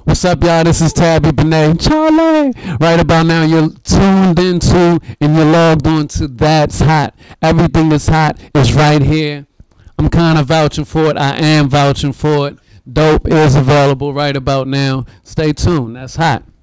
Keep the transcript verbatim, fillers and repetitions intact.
What's up, y'all? This is Tabi Booney. Charlie. Right about now, you're tuned into and you're logged on to That's Hot. Everything that's hot is right here. I'm kind of vouching for it. I am vouching for it. Dope is available right about now. Stay tuned. That's hot.